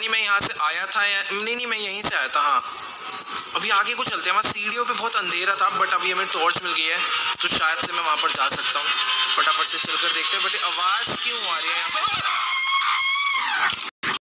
नहीं मैं यहाँ से आया था या नहीं मैं यहीं से आया था। हाँ अभी आगे को चलते हैं, वहाँ सीढ़ियों पे बहुत अंधेरा था बट अभी हमें टॉर्च मिल गई है तो शायद से मैं वहाँ पर जा सकता हूँ। फटाफट से चलकर देखते हैं। बट